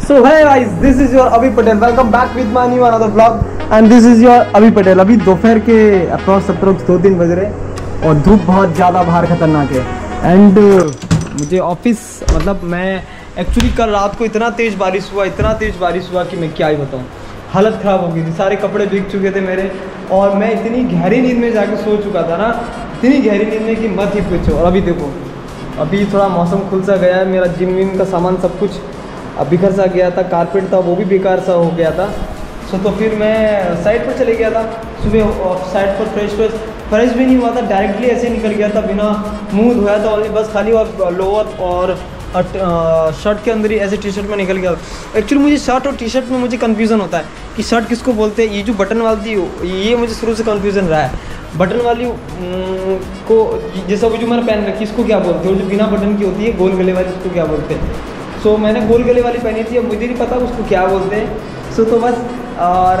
So hey guys, this is your Abhi Patel. Welcome back with my new another vlog. And this is your Abhi Patel. अभी दोपहर के approx 2-3 बज रहे और धूप बहुत ज़्यादा बाहर खतरनाक है। एंड मुझे ऑफिस मतलब मैं एक्चुअली कल रात को इतना तेज़ बारिश हुआ कि मैं क्या ही बताऊँ, हालत ख़राब हो गई थी। सारे कपड़े भीग चुके थे मेरे और मैं इतनी गहरी नींद में जाके सो चुका था ना, इतनी गहरी नींद में कि मत ही पूछो। और अभी देखो, अभी थोड़ा मौसम खुल सा गया है, मेरा जिम विम का सामान सब कुछ बिखर सा गया था, कारपेट था वो भी बेकार सा हो गया था। तो फिर मैं साइड पर चले गया था सुबह, साइड पर फ्रेश भी नहीं हुआ था, डायरेक्टली ऐसे निकल गया था बिना मुंह धोया था, और बस खाली लोअर और शर्ट के अंदर ही ऐसे टी शर्ट में निकल गया। एक्चुअली मुझे शर्ट और टी शर्ट में मुझे कन्फ्यूज़न होता है कि शर्ट किसको बोलते हैं। ये जो बटन वाली ये मुझे शुरू से कन्फ्यूज़न रहा है, बटन वाली को जैसा वो जो मैंने पहन रखी इसको क्या बोलते हैं, वो जो बिना बटन की होती है गोल गले वाली उसको क्या बोलते हैं। सो मैंने गोल गले वाली पहनी थी, अब मुझे नहीं पता उसको क्या बोलते हैं। सो तो बस, और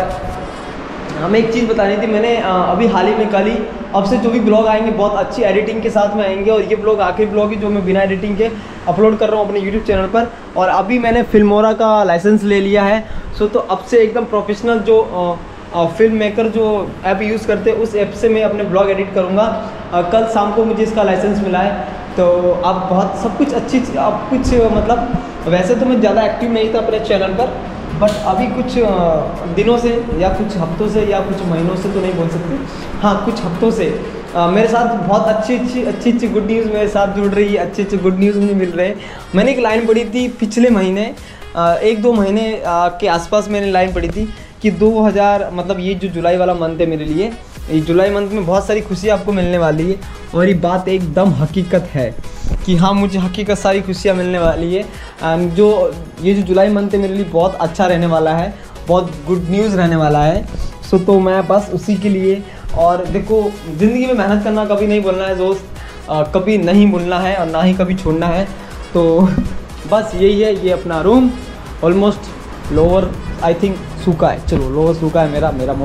हमें एक चीज़ बतानी थी, मैंने अभी हाल ही में कल ही अब से जो भी ब्लॉग आएंगे बहुत अच्छी एडिटिंग के साथ में आएंगे, और ये ब्लॉग आखिरी ब्लॉग है जो मैं बिना एडिटिंग के अपलोड कर रहा हूँ अपने यूट्यूब चैनल पर। और अभी मैंने फिल्मोरा का लाइसेंस ले लिया है। सो तो अब से एकदम प्रोफेशनल जो फिल्म मेकर जो ऐप यूज़ करते हैं उस ऐप से मैं अपने ब्लॉग एडिट करूँगा। कल शाम को मुझे इसका लाइसेंस मिला है, तो अब बहुत सब कुछ अच्छी, अब कुछ मतलब वैसे तो मैं ज़्यादा एक्टिव नहीं था अपने चैनल पर, बट अभी कुछ दिनों से या कुछ हफ्तों से या कुछ महीनों से तो नहीं बोल सकते, हाँ कुछ हफ्तों से मेरे साथ बहुत अच्छी गुड न्यूज़ मेरे साथ जुड़ रही है, अच्छे गुड न्यूज़ मुझे मिल रहे हैं। मैंने एक लाइन पढ़ी थी पिछले महीने, 1-2 महीने के आसपास मैंने लाइन पढ़ी थी कि 2000 मतलब ये जो जुलाई वाला मंथ है मेरे लिए, ये जुलाई मंथ में बहुत सारी खुशियाँ आपको मिलने वाली है। और ये बात एकदम हकीकत है कि हाँ मुझे हकीकत सारी खुशियाँ मिलने वाली है। एंड जो ये जो जुलाई मंथ है मेरे लिए बहुत अच्छा रहने वाला है, बहुत गुड न्यूज़ रहने वाला है। सो तो मैं बस उसी के लिए, और देखो ज़िंदगी में मेहनत करना कभी नहीं भूलना है दोस्त, कभी नहीं भूलना है और ना ही कभी छोड़ना है। तो बस यही है। ये अपना room almost lower I think सूखा है, चलो लोअर सूखा है मेरा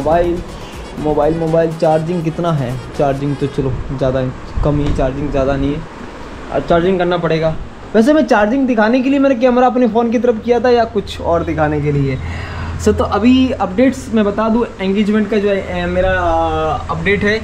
मोबाइल चार्जिंग कितना है, चार्जिंग तो चलो ज़्यादा कम ही, चार्जिंग ज़्यादा नहीं है, चार्जिंग करना पड़ेगा। वैसे मैं चार्जिंग दिखाने के लिए मैंने कैमरा अपने फ़ोन की तरफ किया था या कुछ और दिखाने के लिए। सो तो अभी अपडेट्स मैं बता दूँ, एंगेजमेंट का जो है मेरा अपडेट है,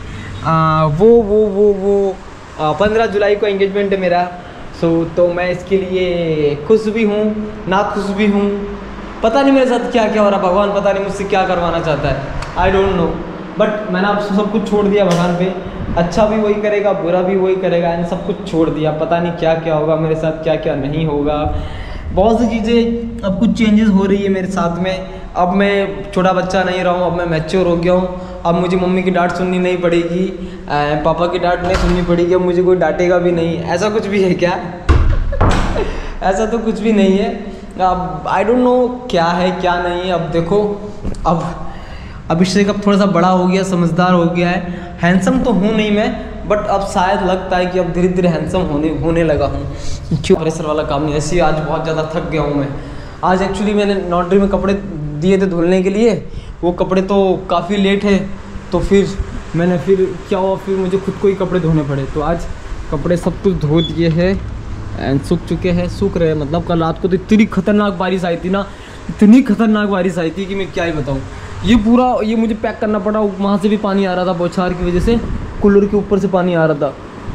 वो 15 जुलाई को एंगेजमेंट है मेरा। सो तो मैं इसके लिए खुश भी हूँ ना खुश भी हूँ, पता नहीं मेरे साथ क्या क्या हो रहा, भगवान पता नहीं मुझसे क्या करवाना चाहता है, आई डोंट नो। बट मैंने अब सब कुछ छोड़ दिया भगवान पे, अच्छा भी वही करेगा बुरा भी वही करेगा, इन सब कुछ छोड़ दिया। पता नहीं क्या क्या होगा मेरे साथ, क्या क्या नहीं होगा, बहुत सी चीज़ें अब कुछ चेंजेस हो रही है मेरे साथ में। अब मैं छोटा बच्चा नहीं रहा हूँ, अब मैं मैच्योर हो गया हूँ। अब मुझे मम्मी की डांट सुननी नहीं पड़ेगी, पापा की डांट नहीं सुननी पड़ेगी, अब मुझे कोई डांटेगा भी नहीं। ऐसा कुछ भी है क्या? ऐसा तो कुछ भी नहीं है। अब आई डोंट नो क्या है क्या नहीं है। अब देखो, अब अभिषेक अब थोड़ा सा बड़ा हो गया, समझदार हो गया है। हैंडसम तो हूँ नहीं मैं, बट अब शायद लगता है कि अब धीरे धीरे हैंडसम होने लगा हूँ। क्यों प्रेशर वाला काम नहीं, ऐसे ही आज बहुत ज़्यादा थक गया हूँ मैं। आज एक्चुअली मैंने लॉन्ड्री में कपड़े दिए थे धुलने के लिए, वो कपड़े तो काफ़ी लेट है, तो फिर क्या हुआ, फिर मुझे खुद को ही कपड़े धोने पड़े। तो आज कपड़े सब कुछ धो दिए हैं एंड सूख चुके हैं, सूख रहे हैं। मतलब कल रात को तो इतनी खतरनाक बारिश आई थी ना, इतनी खतरनाक बारिश आई थी कि मैं क्या ही बताऊँ। ये मुझे पैक करना पड़ा, वहाँ से भी पानी आ रहा था बौछार की वजह से, कूलर के ऊपर से पानी आ रहा था।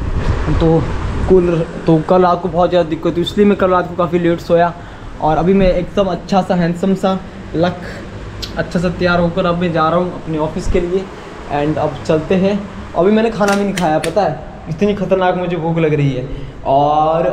तो कल रात को बहुत ज़्यादा दिक्कत हुई, इसलिए मैं कल रात को काफ़ी लेट सोया। और अभी मैं एकदम अच्छा सा हैंडसम सा अच्छा सा तैयार होकर अब मैं जा रहा हूँ अपने ऑफिस के लिए। एंड अब चलते हैं। अभी मैंने खाना भी नहीं खाया, पता है, इतनी खतरनाक मुझे भूख लग रही है। और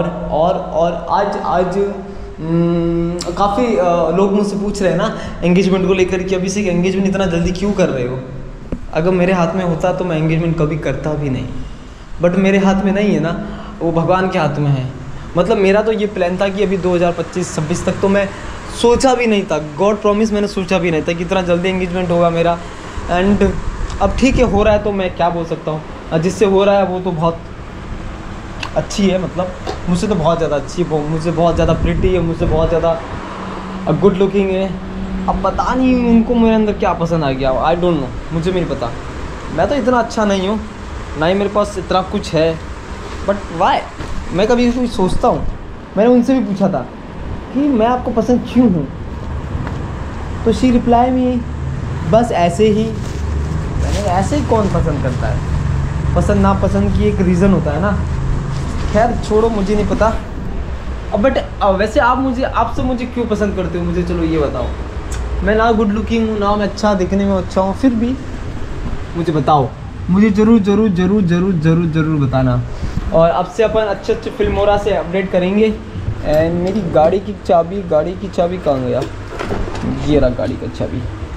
आज काफ़ी लोग मुझसे पूछ रहे हैं ना एंगेजमेंट को लेकर कि अभिषेक एंगेजमेंट इतना जल्दी क्यों कर रहे हो। अगर मेरे हाथ में होता तो मैं एंगेजमेंट कभी करता भी नहीं, बट मेरे हाथ में नहीं है ना, वो भगवान के हाथ में है। मतलब मेरा तो ये प्लान था कि अभी 2025-26 तक तो मैं सोचा भी नहीं था, गॉड प्रॉमिस मैंने सोचा भी नहीं था कि इतना जल्दी एंगेजमेंट होगा मेरा। एंड अब ठीक है, हो रहा है तो मैं क्या बोल सकता हूँ, जिससे हो रहा है वो तो बहुत अच्छी है, मतलब मुझसे तो बहुत ज़्यादा अच्छी है, मुझसे बहुत ज़्यादा प्रिटी है, मुझसे बहुत ज़्यादा गुड लुकिंग है। अब पता नहीं उनको मेरे अंदर क्या पसंद आ गया, आई डोंट नो, मुझे नहीं पता। मैं तो इतना अच्छा नहीं हूँ, ना ही मेरे पास इतना कुछ है, बट वाई मैं कभी कुछ सोचता हूँ। मैंने उनसे भी पूछा था कि मैं आपको पसंद क्यों हूँ। तो शी रिप्लाई मी बस ऐसे ही। मैंने ऐसे ही कौन पसंद करता है, पसंद नापसंद की एक रीज़न होता है ना। खैर छोड़ो, मुझे नहीं पता। अब बट वैसे आपसे मुझे क्यों पसंद करते हो, मुझे चलो ये बताओ। मैं ना गुड लुकिंग हूँ, ना मैं अच्छा दिखने में अच्छा हूँ, फिर भी मुझे बताओ, मुझे ज़रूर बताना। और अब से अपन अच्छे फिल्मोरा से अपडेट करेंगे। एंड मेरी गाड़ी की चाबी कहाँ गया, ये रहा गाड़ी का चाबी।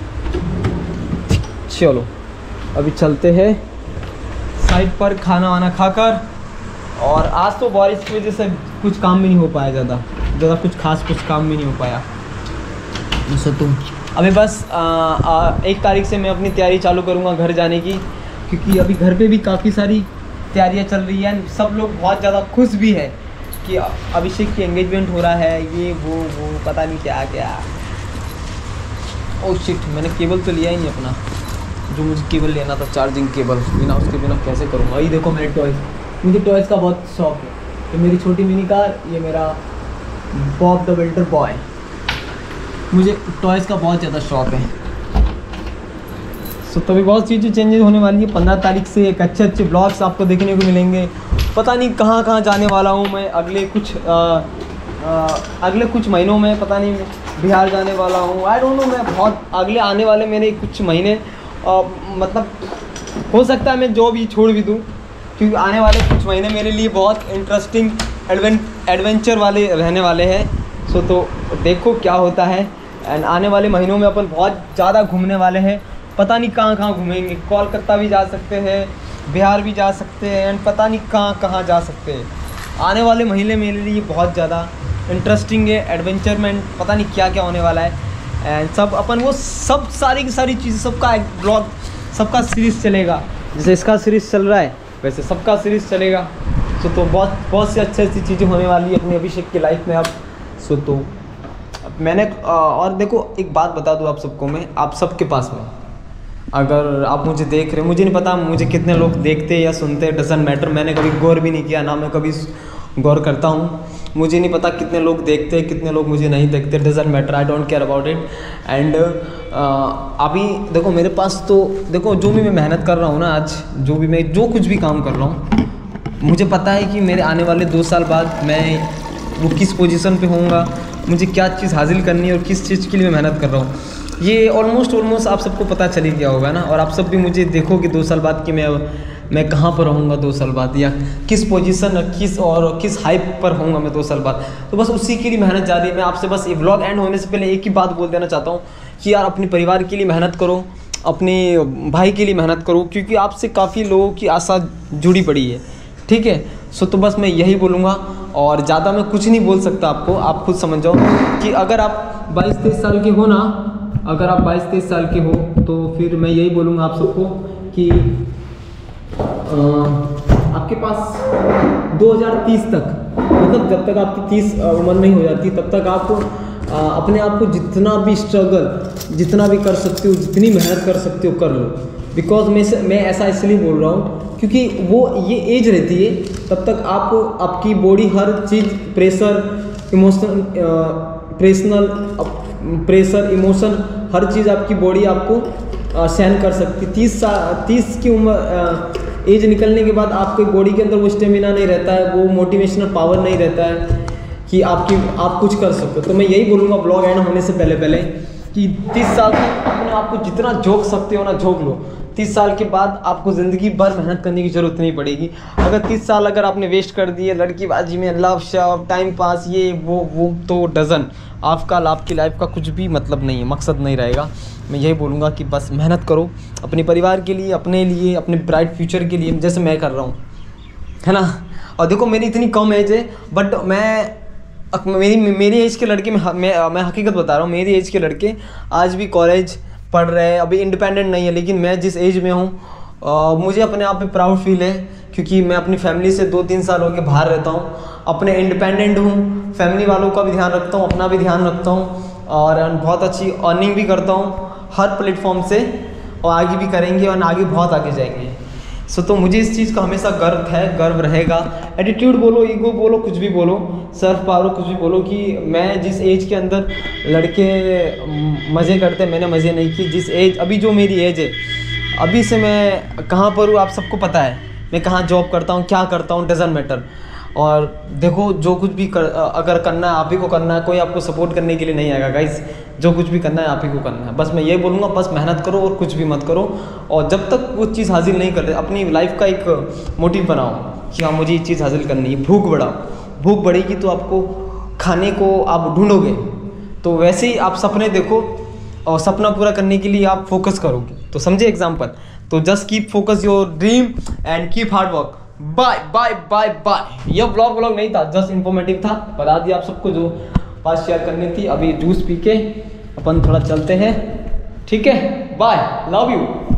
चलो अभी चलते हैं साइड पर खाना वाना खाकर। और आज तो बारिश की वजह से कुछ काम भी नहीं हो पाया, ज़्यादा कुछ काम भी नहीं हो पाया। सो तुम अभी बस 1 तारीख से मैं अपनी तैयारी चालू करूँगा घर जाने की, क्योंकि अभी घर पे भी काफ़ी सारी तैयारियाँ चल रही हैं। सब लोग बहुत ज़्यादा खुश भी है कि अभिषेक की एंगेजमेंट हो रहा है, ये वो पता नहीं क्या। ओह शिट, मैंने केबल तो लिया ही नहीं अपना, जो मुझे केबल लेना था, चार्जिंग केबल। उसके बिना कैसे करूँगा। ये देखो मेरे टॉयज़, मुझे टॉयज़ का बहुत शौक है। ये मेरी छोटी मिनी कार, ये मेरा बॉब द बिल्डर बॉय। मुझे टॉयज़ का बहुत ज़्यादा शौक है। सो तभी बहुत चीज़ें चेंजेस होने वाली है। 15 तारीख से एक अच्छे ब्लॉग्स आपको देखने को मिलेंगे। पता नहीं कहाँ जाने वाला हूँ मैं अगले कुछ महीनों में, पता नहीं बिहार जाने वाला हूँ। आई डोंट नो, मैं बहुत अगले आने वाले मेरे कुछ महीने मतलब हो सकता है मैं जॉब ही छोड़ भी दूँ, क्योंकि आने वाले कुछ महीने मेरे लिए बहुत इंटरेस्टिंग एडवेंचर वाले रहने वाले हैं। सो तो देखो क्या होता है। एंड आने वाले महीनों में अपन बहुत ज़्यादा घूमने वाले हैं। पता नहीं कहाँ घूमेंगे, कोलकाता भी जा सकते हैं, बिहार भी जा सकते हैं, एंड पता नहीं कहाँ जा सकते हैं। आने वाले महीने मेरे लिए बहुत ज़्यादा इंटरेस्टिंग है, एडवेंचरमेंट, पता नहीं क्या होने वाला है। एंड सब अपन वो सब सारी की सारी चीज़ें, सबका एक ब्लॉग, सबका सीरीज़ चलेगा। जैसे इसका सीरीज़ चल रहा है वैसे सबका सीरीज़ चलेगा। सो तो बहुत सी अच्छी चीज़ें होने वाली है अपनी अभिषेक की लाइफ में अब। सो तो मैंने और देखो एक बात बता दूँ आप सबको, मैं आप सबके पास में, अगर आप मुझे देख रहे हो, मुझे नहीं पता मुझे कितने लोग देखते या सुनते, डजंट मैटर। मैंने कभी गौर भी नहीं किया, ना मैं कभी गौर करता हूँ। मुझे नहीं पता कितने लोग देखते हैं, कितने लोग मुझे नहीं देखते, doesn't matter, I don't care about it. And अभी देखो मेरे पास तो देखो जो भी मैं मेहनत कर रहा हूँ ना, आज जो कुछ भी काम कर रहा हूँ, मुझे पता है कि मेरे आने वाले 2 साल बाद मैं वो किस पोजीशन पे होऊंगा, मुझे क्या चीज़ हासिल करनी है और किस चीज़ के लिए मैं मेहनत कर रहा हूँ। ये ऑलमोस्ट आप सबको पता चल ही गया होगा ना। और आप सब भी मुझे देखोगे 2 साल बाद कि मैं कहाँ पर रहूँगा 2 साल बाद, या किस पोजीशन किस हाइप पर होऊंगा मैं 2 साल बाद। तो बस उसी के लिए मेहनत जारी है। मैं आपसे बस ये व्लॉग एंड होने से पहले एक ही बात बोल देना चाहता हूँ कि यार अपने परिवार के लिए मेहनत करो, अपने भाई के लिए मेहनत करो, क्योंकि आपसे काफ़ी लोगों की आशा जुड़ी पड़ी है, ठीक है। सो तो बस मैं यही बोलूँगा और ज़्यादा मैं कुछ नहीं बोल सकता आपको, आप खुद समझ जाओ कि अगर आप 22-23 साल के हो ना, अगर आप 22-23 साल के हो तो फिर मैं यही बोलूँगा आप सबको कि आपके पास 2030 तक, मतलब जब तक आपकी 30 उम्र नहीं हो जाती तब तक आप अपने आप को जितना भी स्ट्रगल, जितना भी कर सकते हो, जितनी मेहनत कर सकते हो कर लो। बिकॉज मैं ऐसा इसलिए बोल रहा हूँ क्योंकि वो ये एज रहती है तब तक आपकी बॉडी हर चीज़, प्रेशर इमोशन हर चीज़ आपकी बॉडी आपको सहन कर सकती। 30 की उम्र एज निकलने के बाद आपकी बॉडी के अंदर वो स्टेमिना नहीं रहता है, वो मोटिवेशनल पावर नहीं रहता है कि आप कुछ कर सको। तो मैं यही बोलूँगा ब्लॉग एंड होने से पहले कि 30 साल तक अपने आप को जितना झोंक सकते हो ना झोंक लो। 30 साल के बाद आपको ज़िंदगी भर मेहनत करने की ज़रूरत नहीं पड़ेगी। अगर 30 साल अगर आपने वेस्ट कर दिए लड़कीबाजी में, लव शव, टाइम पास, ये वो तो डजन आपकी लाइफ का कुछ भी मतलब नहीं है, मकसद नहीं रहेगा। मैं यही बोलूँगा कि बस मेहनत करो अपने परिवार के लिए, अपने ब्राइट फ्यूचर के लिए, जैसे मैं कर रहा हूँ, है ना। और देखो मेरी इतनी कम एज है बट मेरी एज के लड़के मैं हकीकत बता रहा हूँ, मेरी एज के लड़के आज भी कॉलेज पढ़ रहे हैं, अभी इंडिपेंडेंट नहीं है। लेकिन मैं जिस एज में हूँ मुझे अपने आप पे प्राउड फील है, क्योंकि मैं अपनी फैमिली से 2-3 साल हो गए बाहर रहता हूँ, अपने इंडिपेंडेंट हूँ, फैमिली वालों का भी ध्यान रखता हूँ, अपना भी ध्यान रखता हूँ, और बहुत अच्छी अर्निंग भी करता हूँ हर प्लेटफॉर्म से, और आगे भी करेंगे और आगे बहुत आगे जाएंगे। तो मुझे इस चीज़ का हमेशा गर्व है, गर्व रहेगा। एटीट्यूड बोलो, ईगो बोलो, कुछ भी बोलो, सेल्फ पावर कुछ भी बोलो, कि मैं जिस एज के अंदर लड़के मज़े करते मैंने मज़े नहीं किए। जिस एज अभी जो मेरी एज है, अभी से मैं कहाँ पर हूँ आप सबको पता है, मैं कहाँ जॉब करता हूँ, क्या करता हूँ, डजंट मैटर। और देखो जो कुछ भी अगर करना है आप ही को करना है, कोई आपको सपोर्ट करने के लिए नहीं आएगा गाइस। जो कुछ भी करना है आप ही को करना है। बस मैं ये बोलूँगा, बस मेहनत करो और कुछ भी मत करो। और जब तक वो चीज़ हासिल नहीं करते, अपनी लाइफ का एक मोटिव बनाओ कि हाँ मुझे ये चीज़ हासिल करनी है। भूख बढ़ाओ, भूख बढ़ेगी तो आपको खाने को आप ढूंढोगे, तो वैसे ही आप सपने देखो और सपना पूरा करने के लिए आप फोकस करोगे। तो समझे एग्जाम्पल। तो just keep focus your dream and keep hard work. Bye bye bye bye. ये ब्लॉग नहीं था, जस्ट इन्फॉर्मेटिव था, बता दिया आप सबको जो बात शेयर करनी थी। अभी जूस पी के अपन थोड़ा चलते हैं, ठीक है। Bye, love you.